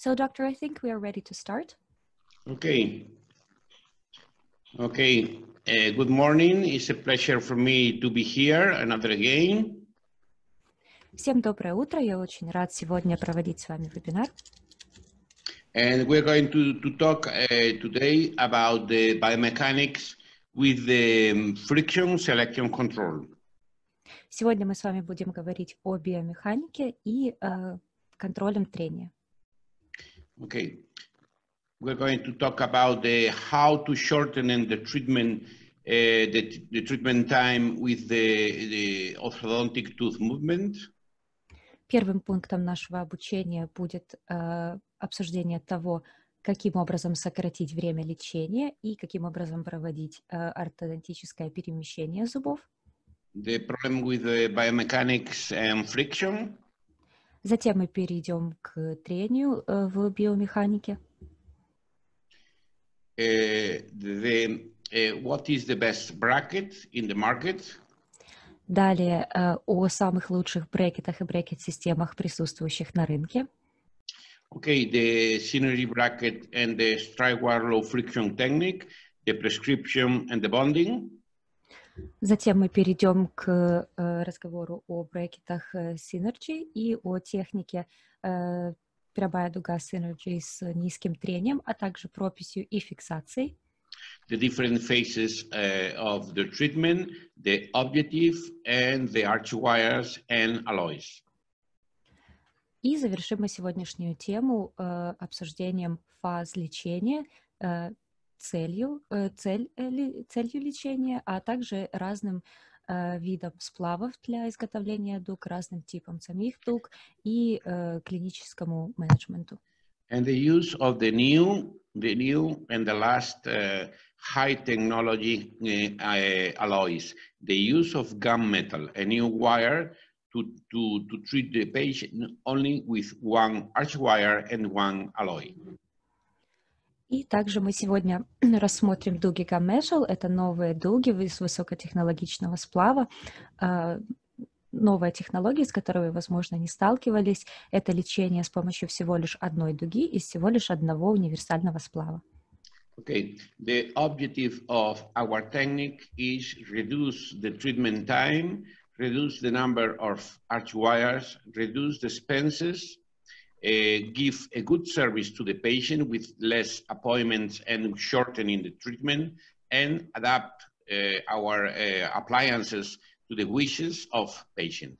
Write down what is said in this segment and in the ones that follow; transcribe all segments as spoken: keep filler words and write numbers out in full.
So, doctor, I think we are ready to start. Okay. Okay. Uh, good morning. It's a pleasure for me to be here another again. Всем доброе утро. Я очень рад сегодня проводить с вами вебинар. And we're going to, to talk uh, today about the biomechanics with the um, friction selection control. Сегодня мы с вами будем говорить о биомеханике и э, контролем трения. Okay. We're going to talk about the how to shorten the treatment, uh, the, the treatment time with the, the orthodontic tooth movement. Первым пунктом нашего обучения будет э, обсуждение того, каким образом сократить время лечения и каким образом проводить э, ортодонтическое перемещение зубов. The problem with the biomechanics and friction. Затем мы перейдем к трению э, в биомеханике. Uh, the, uh, what is the best bracket in the market? Далее э, о самых лучших брекетах и брекет-системах, присутствующих на рынке. Okay, the synergy bracket and the Strike-Wire low friction technique, the prescription and the bonding. Затем мы перейдем к э, разговору о брекетах э, Synergy и о технике э, прямая дуга Synergy с низким трением, а также прописью и фиксацией. The different phases uh, of the treatment, the objective and the arch wires and alloys. И завершим мы сегодняшнюю тему э, обсуждением фаз лечения, э, целью, э, цель, э, ли, целью лечения, а также разным э, видам сплавов для изготовления дуг, разным типам самих дуг и э, клиническому менеджменту. And the use of the new, the new and the last uh, high technology uh, uh, alloys, the use of gunmetal, a new wire to, to, to treat the patient only with one arch wire and one alloy. И также мы сегодня рассмотрим дуги Gunmetal. Это новые дуги из высокотехнологичного сплава. Новая технология, с которой вы, возможно, не сталкивались. Это лечение с помощью всего лишь одной дуги из всего лишь одного универсального сплава. Okay, the objective of our technique is reduce the treatment time, reduce the number of arch wires, reduce the expenses, uh, give a good service to the patient with less appointments and shortening the treatment, and adapt uh, our uh, appliances to the wishes of patient.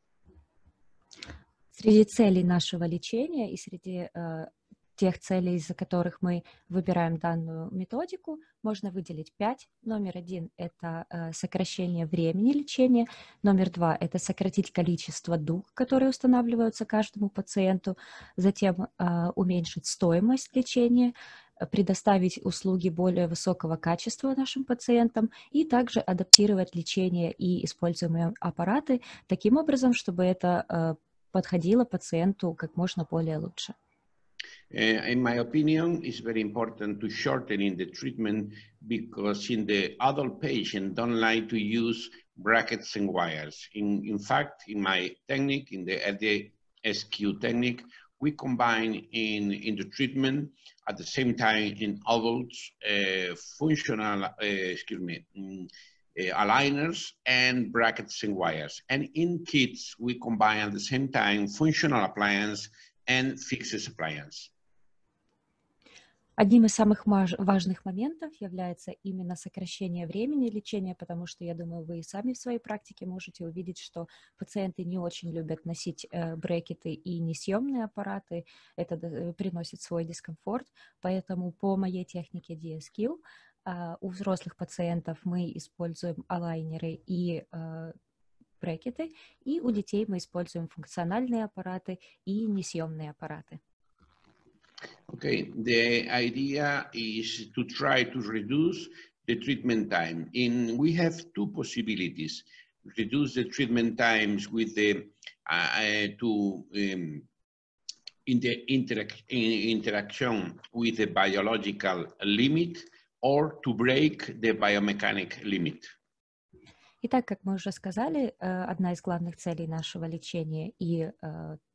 Среди целей нашего лечения и среди э, тех целей, из-за которых мы выбираем данную методику, можно выделить пять. Номер один – это э, сокращение времени лечения. Номер два – это сократить количество дуг, которые устанавливаются каждому пациенту. Затем э, уменьшить стоимость лечения, предоставить услуги более высокого качества нашим пациентам и также адаптировать лечение и используемые аппараты таким образом, чтобы это э, подходило пациенту как можно более лучше. Uh, in my opinion, it's very important to shorten in the treatment because in the adult patient don't like to use brackets and wires. In, in fact, in my technique, in the L D S Q technique, we combine in, in the treatment at the same time in adults uh, functional, uh, excuse me, um, uh, aligners and brackets and wires. And in kids, we combine at the same time functional appliance and fixed appliance. Одним из самых важных моментов является именно сокращение времени лечения, потому что, я думаю, вы и сами в своей практике можете увидеть, что пациенты не очень любят носить э, брекеты и несъемные аппараты, это э, приносит свой дискомфорт, поэтому по моей технике ди эс кью э, у взрослых пациентов мы используем алайнеры и э, брекеты, и у детей мы используем функциональные аппараты и несъемные аппараты. Okay, the idea is to try to reduce the treatment time. In we have two possibilities: reduce the treatment times with the uh, to um, in the interac in interaction with the biological limit, or to break the biomechanic limit. Итак, как мы уже сказали, одна из главных целей нашего лечения и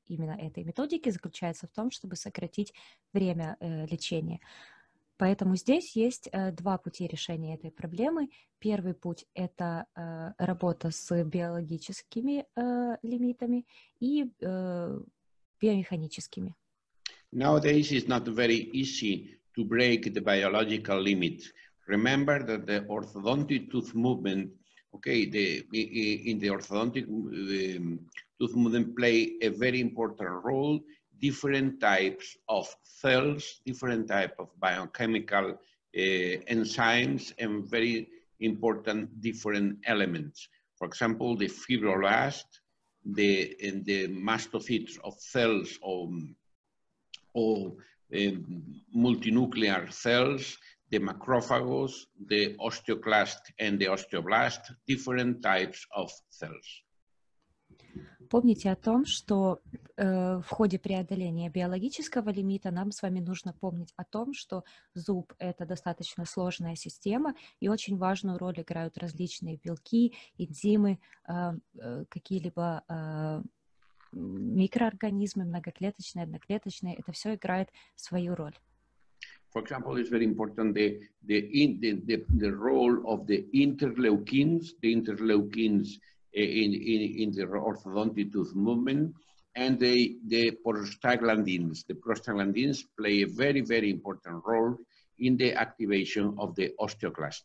именно этой методики заключается в том, чтобы сократить время э, лечения. Поэтому здесь есть э, два пути решения этой проблемы. Первый путь – это э, работа с биологическими э, лимитами и э, биомеханическими. Nowadays, it's not very easy to break the biological limit. Remember that the orthodontic tooth movement, okay, the, in the orthodontic um, tooth movement play a very important role. Different types of cells, different type of biochemical uh, enzymes, and very important different elements. For example, the fibroblast, the, and the mastocytes of cells or, or um, multinuclear cells, the macrophages, the osteoclast and the osteoblast, different types of cells. Помните о том, что э, в ходе преодоления биологического лимита нам с вами нужно помнить о том, что зуб – это достаточно сложная система, и очень важную роль играют различные белки, энзимы, э, э, какие-либо э, микроорганизмы, многоклеточные, одноклеточные. Это все играет свою роль. For example, it's very important the, the, in, the, the, the role of the interleukins, the interleukins In, in, in the orthodontic tooth movement, and the, the prostaglandins. The prostaglandins play a very, very important role in the activation of the osteoclast.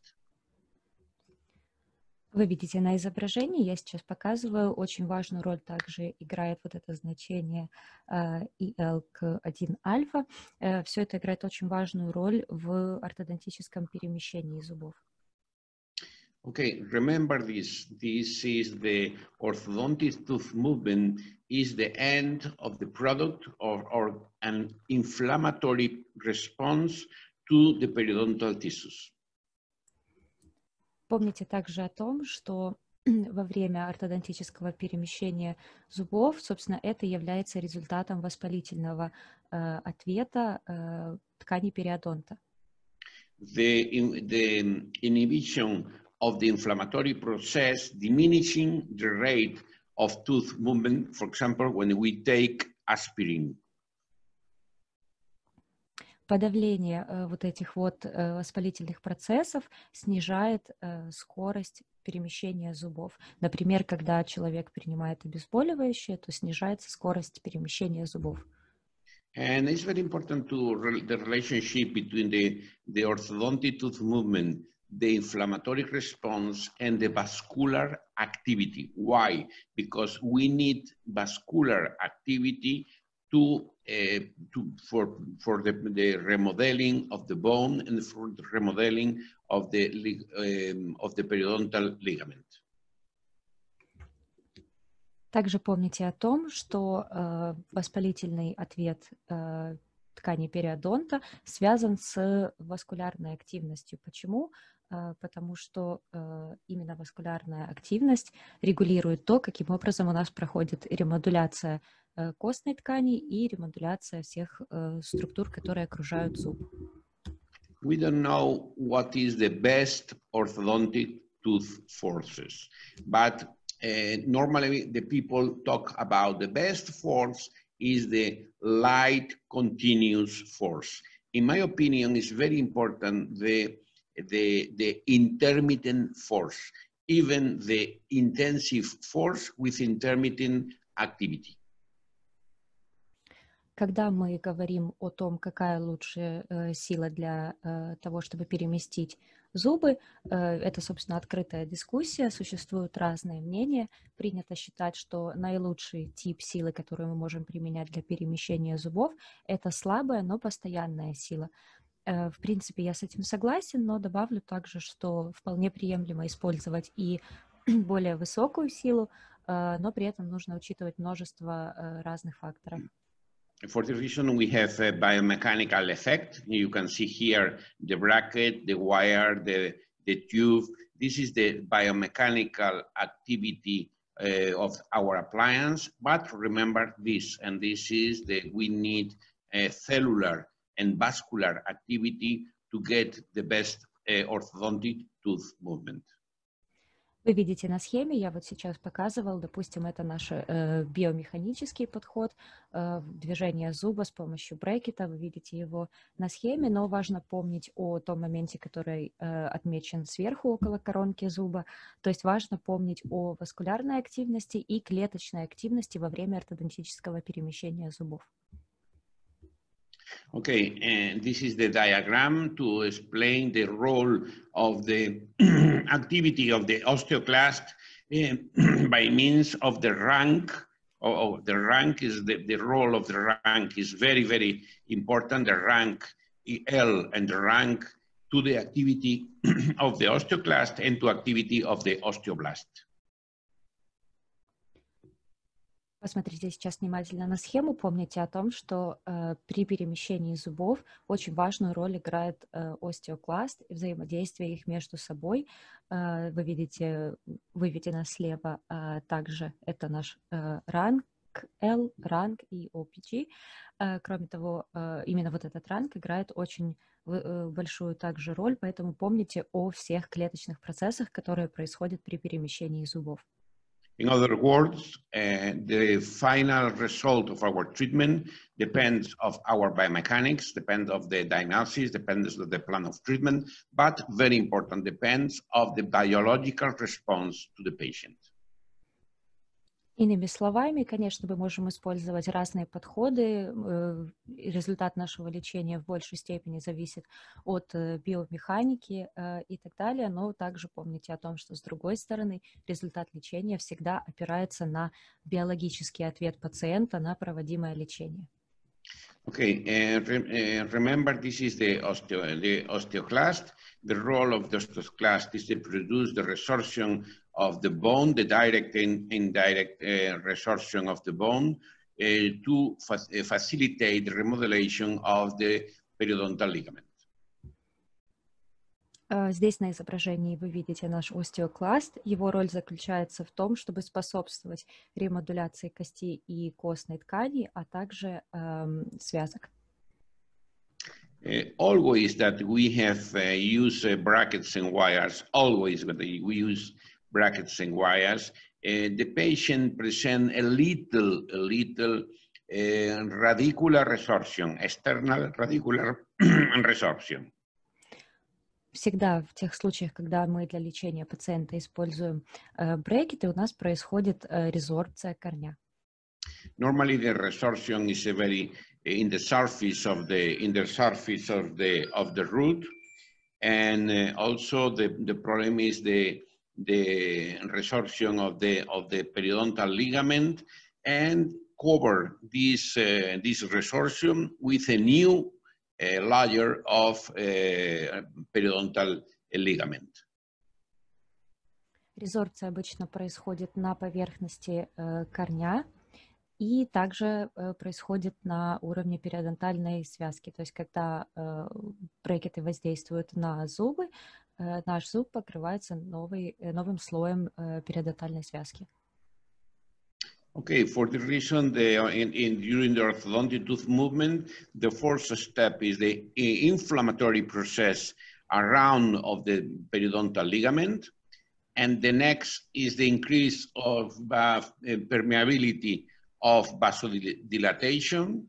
Вы видите на изображении, я сейчас показываю, очень важную роль также играет вот это значение э, и эл ка один альфа. Э, все это играет очень важную роль в ортодонтическом перемещении зубов. Okay, remember this. This is the orthodontic tooth movement is the end of the product or, or an inflammatory response to the periodontal tissues. Помните также о том, что во время ортодонтического перемещения зубов, собственно, это является результатом воспалительного э, ответа э, ткани периодонта. The, in, the inhibition of the inflammatory process, diminishing the rate of tooth movement, for example, when we take aspirin. Подавление э, вот этих вот э, воспалительных процессов снижает э, скорость перемещения зубов. Например, когда человек принимает обезболивающее, то снижается скорость перемещения зубов. And it's very important to re the relationship between the, the orthodontic tooth movement, the inflammatory response, and the vascular activity. Why? Because we need vascular activity to, uh, to for, for the, the remodeling of the bone and for the remodeling of the, um, of the periodontal ligament. Также помните о том, что э, воспалительный ответ э, ткани периодонта связан с васкулярной активностью. Почему? Э, потому что э, именно васкулярная активность регулирует то, каким образом у нас проходит ремодуляция э, костной ткани и ремодуляция всех э, структур, которые окружают зуб. We don't know what is the best orthodontic tooth forces, but Uh, normally, the people talk about the best force is the light continuous force. In my opinion, it's very important the, the, the intermittent force, even the intensive force with intermittent activity. Когда мы говорим о том, какая лучшая э, сила для э, того, чтобы переместить зубы, э, это, собственно, открытая дискуссия, существуют разные мнения. Принято считать, что наилучший тип силы, которую мы можем применять для перемещения зубов, это слабая, но постоянная сила. Э, в принципе, я с этим согласен, но добавлю также, что вполне приемлемо использовать и более высокую силу, э, но при этом нужно учитывать множество э, разных факторов. For this reason, we have a biomechanical effect. You can see here the bracket, the wire, the, the tube. This is the biomechanical activity uh, of our appliance. But remember this, and this is that we need a cellular and vascular activity to get the best uh, orthodontic tooth movement. Вы видите на схеме, я вот сейчас показывал, допустим, это наш э, биомеханический подход, э, движение зуба с помощью брекета, вы видите его на схеме, но важно помнить о том моменте, который э, отмечен сверху около коронки зуба, то есть важно помнить о васкулярной активности и клеточной активности во время ортодонтического перемещения зубов. Okay, and this is the diagram to explain the role of the activity of the osteoclast uh, by means of the rank. Oh, oh, the rank is the, the role of the rank is very, very important. The rank L and the rank to the activity of the osteoclast and to activity of the osteoblast. Посмотрите сейчас внимательно на схему. Помните о том, что э, при перемещении зубов очень важную роль играет э, остеокласт и взаимодействие их между собой. Э, вы видите выведено слева э, также это наш э, ранг L, ранг и о пи джи. Э, кроме того, э, именно вот этот ранг играет очень э, большую также роль, поэтому помните о всех клеточных процессах, которые происходят при перемещении зубов. In other words, uh, the final result of our treatment depends of our biomechanics, depends of the diagnosis, depends of the plan of treatment, but very important, depends of the biological response to the patient. Иными словами, конечно, мы можем использовать разные подходы. Результат нашего лечения в большей степени зависит от биомеханики и так далее, но также помните о том, что с другой стороны результат лечения всегда опирается на биологический ответ пациента на проводимое лечение. Okay, uh, re uh, remember this is the, osteo the osteoclast. The role of the osteoclast is to produce the resorption of the bone, the direct and indirect uh, resorption of the bone uh, to fa uh, facilitate the remodelation of the periodontal ligament. Здесь на изображении вы видите наш остеокласт. Его роль заключается в том, чтобы способствовать ремодуляции кости и костной ткани, а также эм, связок. Uh, always that we have uh, used uh, brackets and wires, always that we use brackets and wires, uh, the patient present a little, a little uh, radicular resorption, external radicular resorption. Всегда в тех случаях, когда мы для лечения пациента используем э, брекеты, у нас происходит э, резорбция корня. Normally the resorption is a very in the surface of the in the surface of the of the root, and uh, also the the problem is the the resorption of the of the periodontal ligament, and cover this uh, this resorption with a new uh, layer of uh, periodontal ligament. Резорбция обычно происходит на поверхности э, корня и также э, происходит на уровне периодонтальной связки. То есть когда э, брекеты воздействуют на зубы, э, наш зуб покрывается новый, э, новым слоем э, периодонтальной связки. Okay, for the reason the, in, in, during the orthodontic tooth movement, the first step is the inflammatory process around of the periodontal ligament, and the next is the increase of uh, permeability of vasodilatation.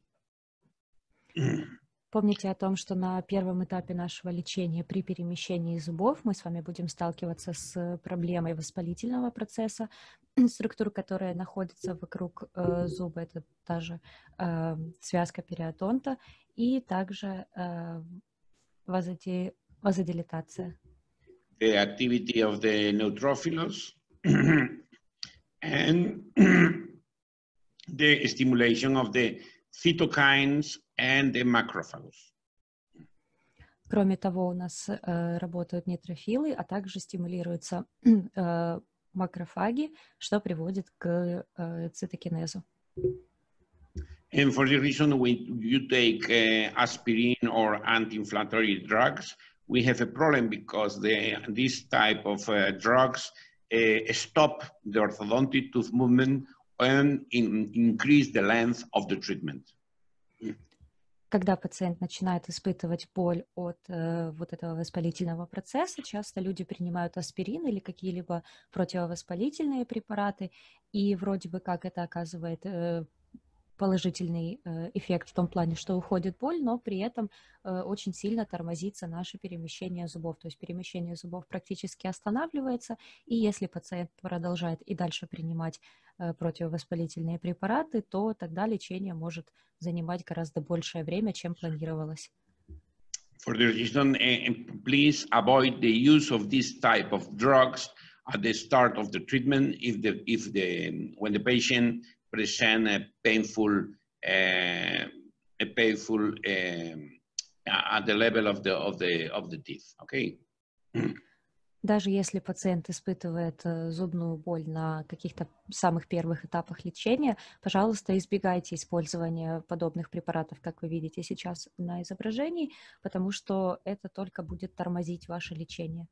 Помните о том, что на первом этапе нашего лечения при перемещении зубов мы с вами будем сталкиваться с проблемой воспалительного процесса, структур, которая находится вокруг э, зуба, это та же э, связка периодонта, и также э, вазоди, вазодилатация. The activity of the neutrophils and the stimulation of the cytokines and the macrophages. Кроме того, у нас э, работают нейтрофилы, а также стимулируются э, макрофаги, что приводит к э, цитокинезу. And for the reason when you take uh, aspirin or anti-inflammatory drugs, we have a problem because the, this type of uh, drugs uh, stop the orthodontic tooth movement and in, increase the length of the treatment. когда пациент начинает испытывать боль от э, вот этого воспалительного процесса, часто люди принимают аспирин или какие-либо противовоспалительные препараты, и вроде бы как это оказывает э, положительный э, эффект в том плане, что уходит боль, но при этом э, очень сильно тормозится наше перемещение зубов. То есть перемещение зубов практически останавливается, и если пациент продолжает и дальше принимать э, противовоспалительные препараты, то тогда лечение может занимать гораздо большее время, чем планировалось. For this reason, uh, please avoid the use of this type of drugs at the start of the treatment if the if the when the patient present a painful uh, a painful um, at the level of the of the of the teeth. Okay. Даже если пациент испытывает э, зубную боль на каких-то самых первых этапах лечения, пожалуйста, избегайте использования подобных препаратов, как вы видите сейчас на изображении, потому что это только будет тормозить ваше лечение.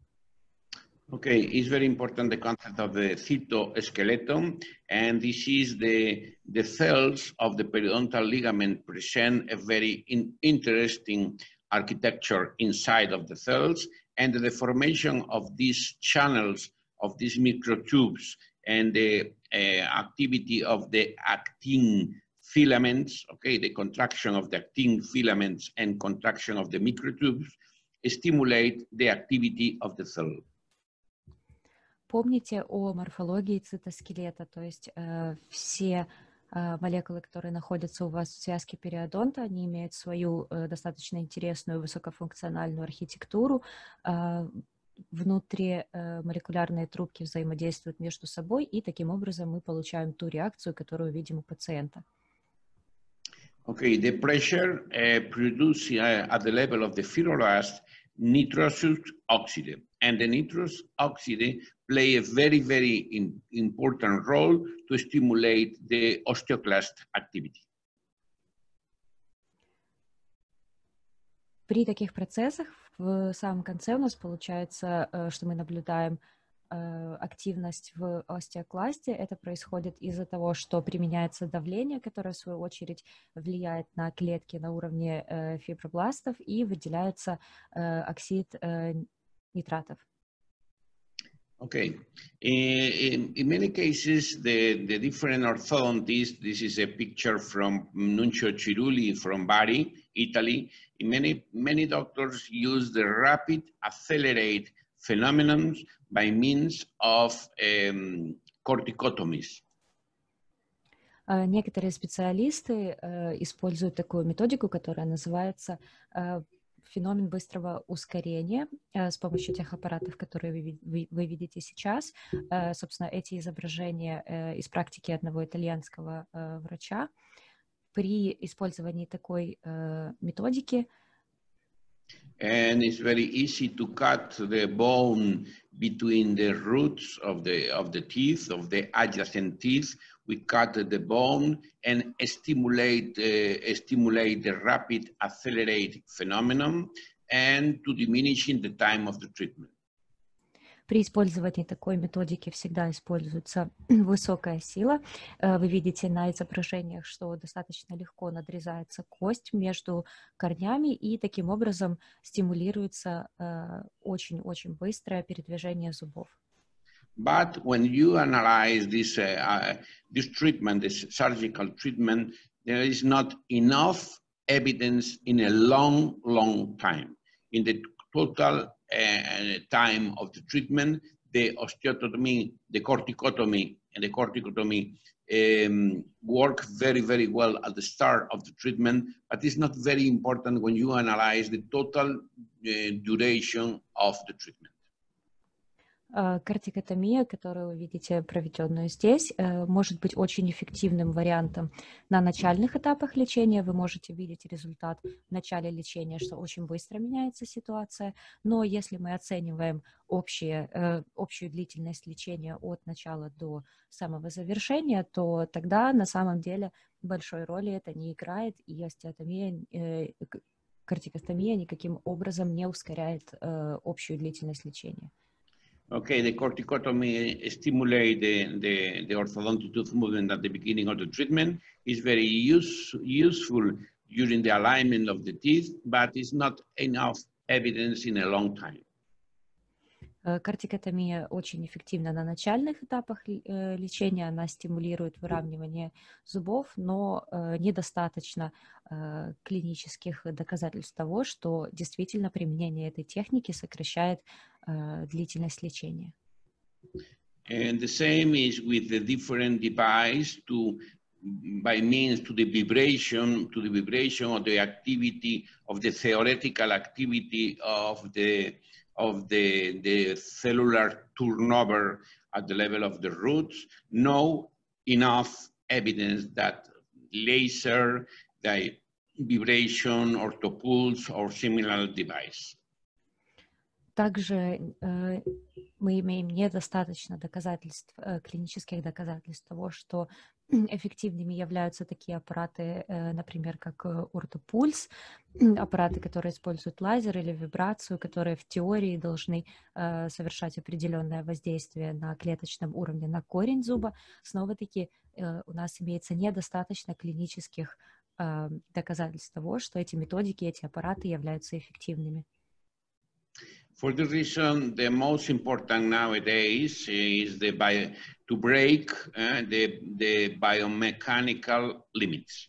Okay, it's very important the concept of the cytoskeleton, and this is the the cells of the periodontal ligament present a very in, interesting architecture inside of the cells, and the formation of these channels of these microtubes and the uh, activity of the actin filaments, okay, the contraction of the actin filaments and contraction of the microtubes stimulate the activity of the cell. Помните о морфологии цитоскелета, то есть э, все э, молекулы, которые находятся у вас в связке периодонта, они имеют свою э, достаточно интересную высокофункциональную архитектуру. Э, внутри э, молекулярные трубки взаимодействуют между собой, и таким образом мы получаем ту реакцию, которую видим у пациента. Okay, the pressure uh, produced uh, at the level of the fibroblasts nitrous oxide, and the nitrous oxide play a very, very in, important role to stimulate the osteoclast activity. При таких процессах в самом конце у нас получается, что мы наблюдаем активность в остеокласте. Это происходит из-за того, что применяется давление, которое в свою очередь влияет на клетки на уровне фибробластов, и выделяется оксид нитратов. Okay. In, in many cases, the, the different orthodontists, this is a picture from Nuncio Cirulli from Bari, Italy. In many, many doctors use the rapid accelerate phenomenon by means of um, corticotomies. Некоторые специалисты используют такую методику, которая называется феномен быстрого ускорения с помощью тех аппаратов, которые вы, вы, вы видите сейчас. Собственно, эти изображения из практики одного итальянского врача. При использовании такой методики And it's very easy to cut the bone between the roots of the of the teeth, of the adjacent teeth. We cut the bone and stimulate uh, stimulate the rapid accelerate phenomenon and to diminishing the time of the treatment. При использовании такой методики всегда используется высокая сила. Вы видите на изображениях, что достаточно легко надрезается кость между корнями, и таким образом стимулируется очень-очень быстрое передвижение зубов. But when you analyze this, uh, uh, this treatment, this surgical treatment, there is not enough evidence in a long, long time. In the total uh, time of the treatment, the osteotomy, the corticotomy, and the corticotomy um, work very, very well at the start of the treatment, but it's not very important when you analyze the total uh, duration of the treatment. Кортикотомия, которую вы видите проведенную здесь, может быть очень эффективным вариантом на начальных этапах лечения. Вы можете видеть результат в начале лечения, что очень быстро меняется ситуация. Но если мы оцениваем общее, общую длительность лечения от начала до самого завершения, то тогда на самом деле большой роли это не играет, и остеотомия, кортикостомия никаким образом не ускоряет общую длительность лечения. Okay, the corticotomy stimulate the, the, the orthodontic tooth movement at the beginning of the treatment. It's very use, useful during the alignment of the teeth, but it's not enough evidence in a long time. Кортикотомия очень эффективна на начальных этапах лечения, она стимулирует выравнивание зубов, но недостаточно клинических доказательств того, что действительно применение этой техники сокращает длительность лечения. And the same is with the different device to by means to the vibration, to the vibration of the activity, of the theoretical activity of the of the, the cellular turnover at the level of the roots, no enough evidence that laser, the vibration, orthopulse, or similar device. Также э, мы имеем недостаточно доказательств, э, клинических доказательств того, что эффективными являются такие аппараты, э, например, как ортопульс, аппараты, которые используют лазер или вибрацию, которые в теории должны э, совершать определенное воздействие на клеточном уровне на корень зуба. Снова-таки э, у нас имеется недостаточно клинических э, доказательств того, что эти методики, эти аппараты являются эффективными. For this reason, the most important nowadays is the bio, to break uh, the, the biomechanical limits.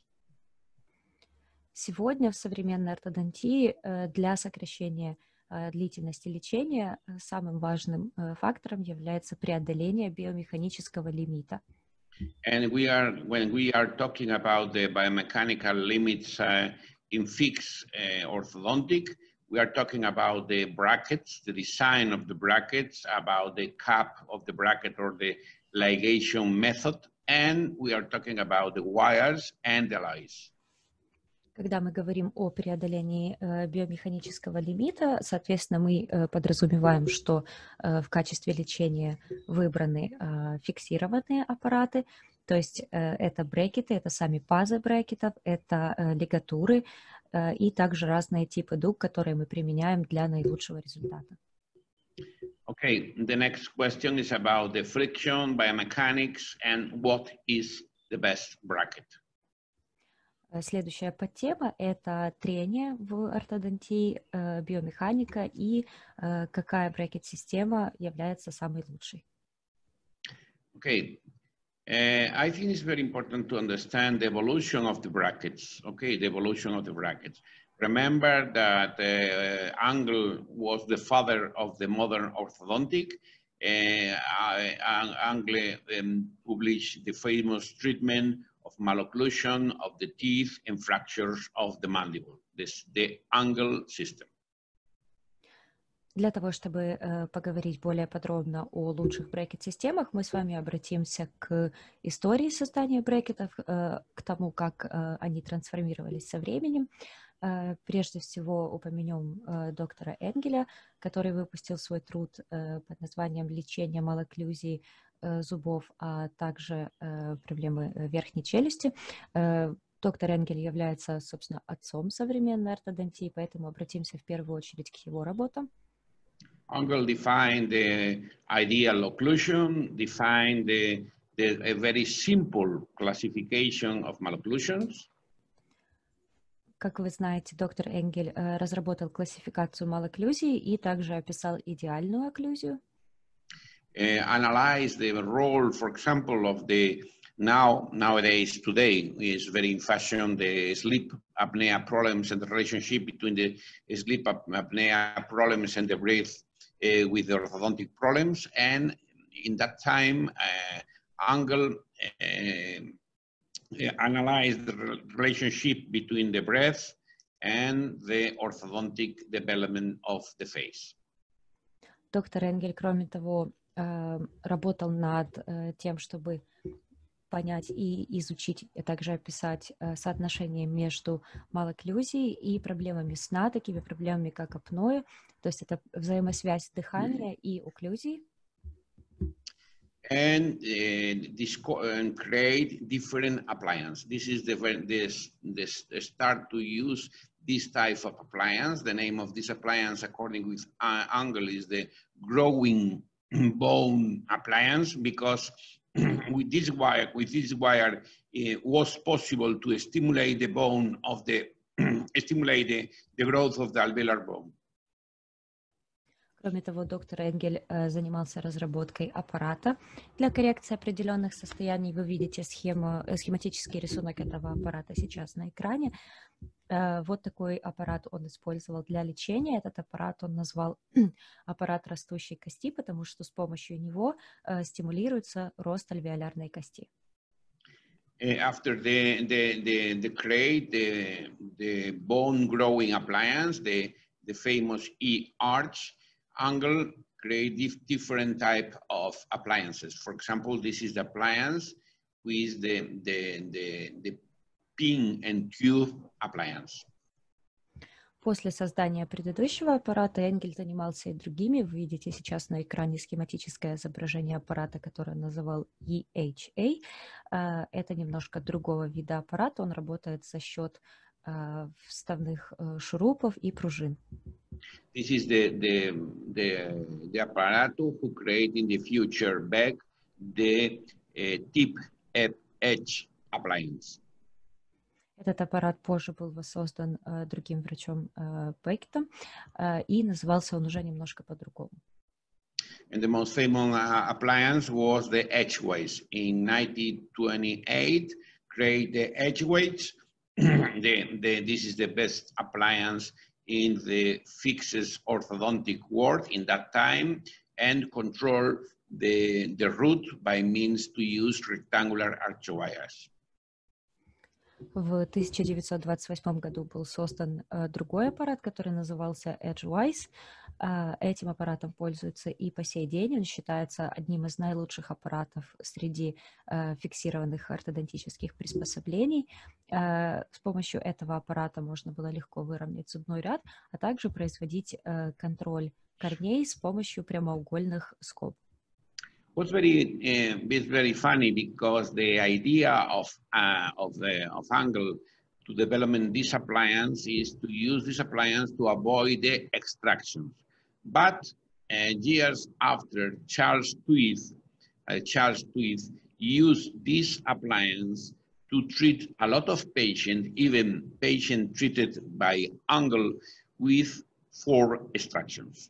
Сегодня в современной ортодонтии для сокращения длительности лечения самым важным фактором является преодоление биомеханического лимита. And we are, when we are talking about the biomechanical limits uh, in fixed uh, orthodontic, we are talking about the brackets, the design of the brackets, about the cap of the bracket or the ligation method, and we are talking about the wires and the alloys. Когда мы говорим о преодолении э, биомеханического лимита, соответственно, мы э, подразумеваем, что э, в качестве лечения выбраны э, фиксированные аппараты, то есть э, это брекеты, это сами пазы брекетов, это э, лигатуры э, и также разные типы дуг, которые мы применяем для наилучшего результата. Okay, the next question is about the friction, biomechanics, and what is the best bracket. Следующая подтема – это трение в ортодонтии, биомеханика и какая брекет-система является самой лучшей. Okay, uh, I think it's very important to understand the evolution of the brackets. Okay, the evolution of the brackets. Remember that uh, Angle was the father of the modern orthodontic. Uh, Angle um, published the famous treatment of malocclusion of the teeth and fractures of the mandible, this, the Angle system. Для того, чтобы э, поговорить более подробно о лучших брекет-системах, мы с вами обратимся к истории создания брекетов, э, к тому, как э, они трансформировались со временем. Э, прежде всего упомянем э, доктора Энгеля, который выпустил свой труд э, под названием «Лечение малокклюзии зубов, а также э, проблемы верхней челюсти». Э, доктор Энгель является, собственно, отцом современной ортодонтии, поэтому обратимся в первую очередь к его работам. Angle defined the ideal occlusion, defined the, the, a very simple classification of malocclusions. Как вы знаете, доктор Энгель э, разработал классификацию малокклюзии и также описал идеальную окклюзию. Uh, analyze the role, for example, of the now, nowadays, today is very in fashion, the sleep apnea problems and the relationship between the sleep apnea problems and the breath uh, with the orthodontic problems. And in that time, uh, Angle uh, analyzed the relationship between the breath and the orthodontic development of the face. Доктор Энгель, кроме того, работал над тем, чтобы понять и изучить, а также описать соотношение между малокклюзией и проблемами сна, такими проблемами, как апноэ, то есть это взаимосвязь дыхания и окклюзии. And uh, this and create different appliance. This is the this this start to use this type of appliance. The name of this appliance, according with uh, Angle, is the growing bone appliance, because with this wire, with this wire, it was possible to stimulate the bone of the stimulate the, the growth of the alveolar bone. Кроме того, доктор Энгель э, занимался разработкой аппарата для коррекции определенных состояний. Вы видите схему, э, схематический рисунок этого аппарата сейчас на экране. Э, вот такой аппарат он использовал для лечения. Этот аппарат он назвал аппарат растущей кости, потому что с помощью него э, стимулируется рост альвеолярной кости. After the, the, the, the create the, the bone growing appliance, the, the famous E-arch, Angle create different type of appliances. For example, this is the appliance with the, the, the, the pin and tube appliance. После создания предыдущего аппарата Энгель занимался и другими. Вы видите сейчас на экране схематическое изображение аппарата, который он называл и эйч эй. Это немножко другого вида аппарата. Он работает за счет вставных шурупов и пружин. This is the, the, the, the apparatus who create in the future back the uh, tip edge appliance. Этот аппарат позже был воссоздан uh, другим врачом uh, Беккетом, uh, и назывался он уже немножко по-другому. And the most famous uh, appliance was the Edgeways. In nineteen twenty-eight, create the Edgeways. the, the, this is the best appliance in the fixes orthodontic world in that time, and control the, the root by means to use rectangular archwires. В тысяча девятьсот двадцать восьмом году был создан uh, другой аппарат, который назывался Edgewise. Uh, этим аппаратом пользуются и по сей день. Он считается одним из наилучших аппаратов среди uh, фиксированных ортодонтических приспособлений. Uh, с помощью этого аппарата можно было легко выровнять зубной ряд, а также производить uh, контроль корней с помощью прямоугольных скоб. What's very, uh, it's very funny because the idea of, uh, of, the, of Angle to development this appliance is to use this appliance to avoid the extractions. But uh, years after, Charles Twith, uh, Charles Twith used this appliance to treat a lot of patients, even patients treated by Angle with four extractions.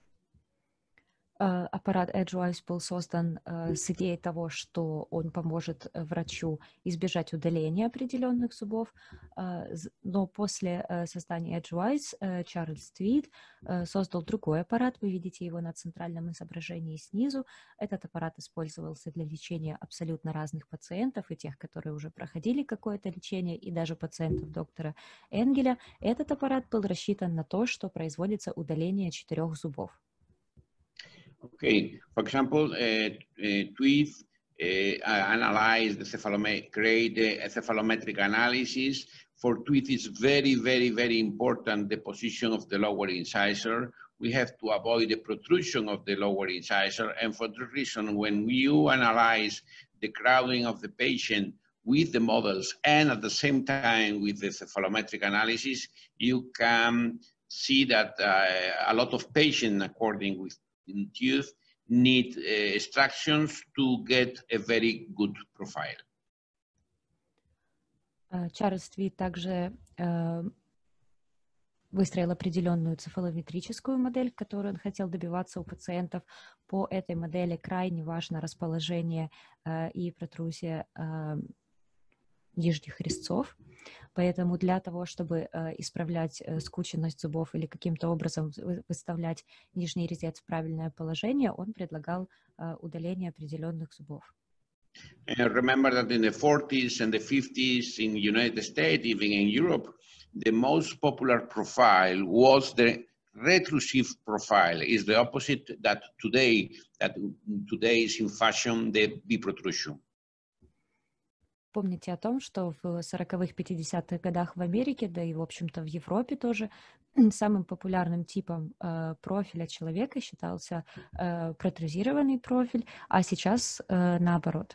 Uh, аппарат Edgewise был создан uh, с идеей того, что он поможет врачу избежать удаления определенных зубов, uh, но после uh, создания Edgewise uh, Чарльз Твит uh, создал другой аппарат. Вы видите его на центральном изображении снизу. Этот аппарат использовался для лечения абсолютно разных пациентов, и тех, которые уже проходили какое-то лечение, и даже пациентов доктора Энгеля. Этот аппарат был рассчитан на то, что производится удаление четырех зубов. Okay, for example, uh, uh, Twith uh, analyzed the cephalometric, create the cephalometric analysis. For Twith, it's very, very, very important the position of the lower incisor. We have to avoid the protrusion of the lower incisor, and for the reason, when you analyze the crowding of the patient with the models and at the same time with the cephalometric analysis, you can see that uh, a lot of patients, according with in tooth, need uh, extractions to get a very good profile. Чарльз Твит также uh, выстроил определенную цефалометрическую модель, которую он хотел добиваться у пациентов. По этой модели крайне важно расположение uh, и протрузия uh, нижних резцов. Поэтому для того, чтобы э, исправлять э, скученность зубов или каким-то образом выставлять нижний резец в правильное положение, он предлагал э, удаление определенных зубов. And remember that in the forties and the fifties in the United States, even in Europe, the most popular profile was the retrusive profile. Is the opposite that today, that today is in fashion, the B-protrusion. Помните о том, что в сороковых, пятидесятых годах в Америке, да и, в общем-то, в Европе тоже самым популярным типом э, профиля человека считался э, протрузированный профиль, а сейчас э, наоборот.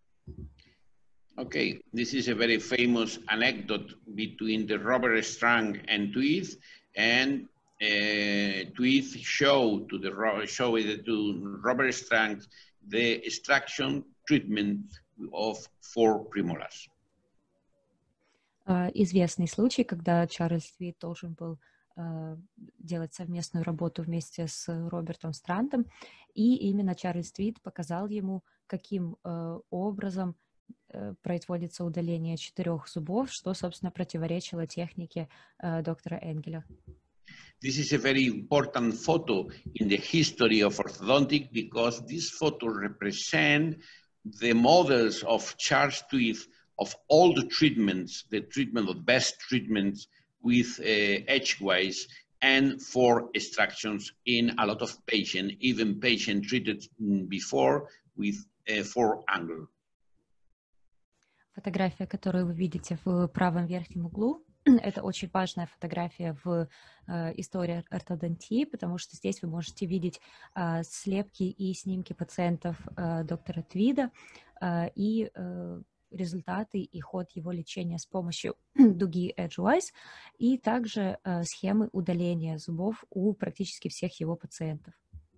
Okay, this is a very famous anecdote between the Robert Strang and Twith, and uh, Twith showed to the show to Robert Strang the extraction treatment of four premolars. Известный случай, когда Чарльз Твит должен был делать совместную работу вместе с Робертом Страндом, и именно Чарльз Твит показал ему, каким образом производится удаление четырех зубов, что, собственно, противоречило технике доктора Энгеля. This is a very important photo in the history of orthodontic because this photo represents the models of Charles Twit of all the treatments, the treatment of best treatments with uh, edgewise and for extractions in a lot of patients, even patients treated before with uh, four angle. Фотография, которую вы видите в правом верхнем углу, это очень важная фотография в э, истории ортодонтии, потому что здесь вы можете видеть э, слепки и снимки пациентов э, доктора Твида э, и э, результаты и ход его лечения с помощью дуги Edgewise, и также э, схемы удаления зубов у практически всех его пациентов.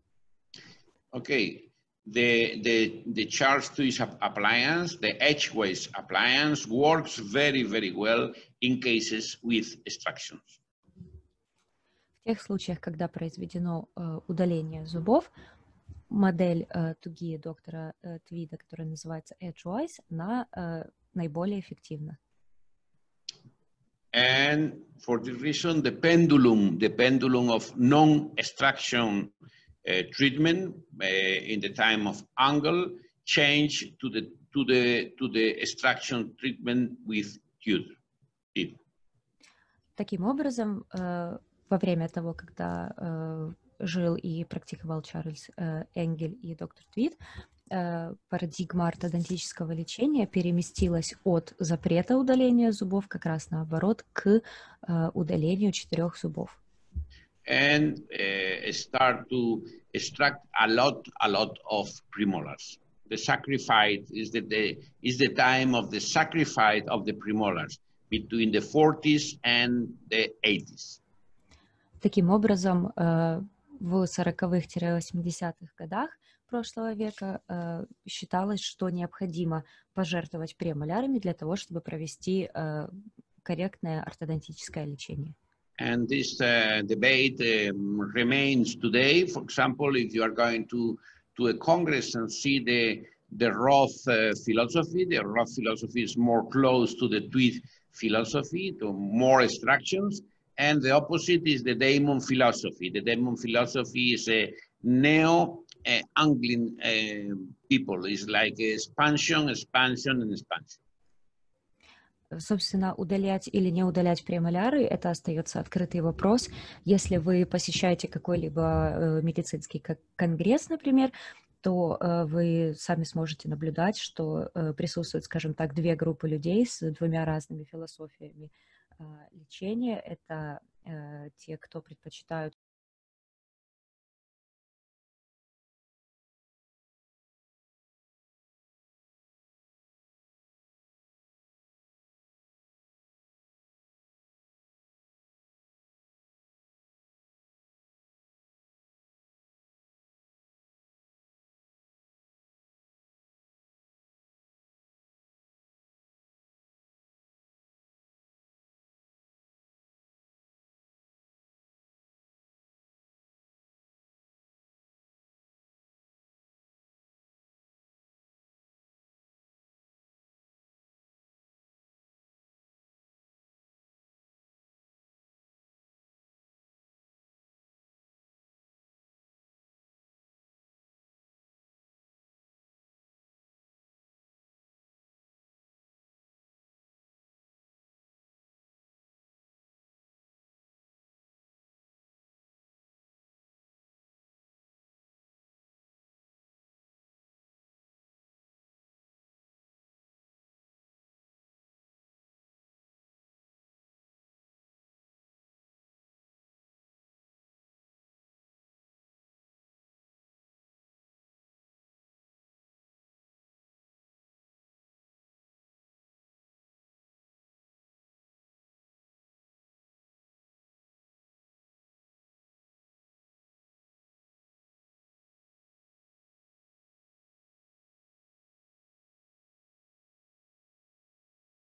Okay. The, the, the Charles Twit appliance, the Edgewise appliance, works very, very well in cases with extractions. В тех случаях, когда произведено э, удаление зубов, модель э, туги доктора э, Твида, которая называется Edgewise, она э, наиболее эффективна. And for this reason, the pendulum, the pendulum of non-extraction Uh, treatment uh, in the time of angle change to the to the to the extraction treatment with tooth. Таким образом, э, во время того, когда э, жил и практиковал Чарльз э, Энгель и доктор Твит, э, парадигма ортодонтического лечения переместилась от запрета удаления зубов как раз наоборот к э, удалению четырех зубов. And uh, start to extract a lot, a lot of premolars. The sacrifice is the, the is the time of the sacrifice of the premolars between the forties and the eighties. Таким образом, э, в сороковых-восьмидесятых годах прошлого века э, считалось, что необходимо пожертвовать премолярами для того, чтобы провести э, корректное ортодонтическое лечение. And this uh, debate um, remains today. For example, if you are going to, to a Congress and see the, the Roth uh, philosophy, the Roth philosophy is more close to the Twit philosophy, to more extractions, and the opposite is the Damon philosophy. The Damon philosophy is a neo-Anglian uh, uh, people. It's like expansion, expansion, and expansion. Собственно, удалять или не удалять премоляры – это остается открытый вопрос. Если вы посещаете какой-либо медицинский конгресс, например, то вы сами сможете наблюдать, что присутствуют, скажем так, две группы людей с двумя разными философиями лечения. Это те, кто предпочитают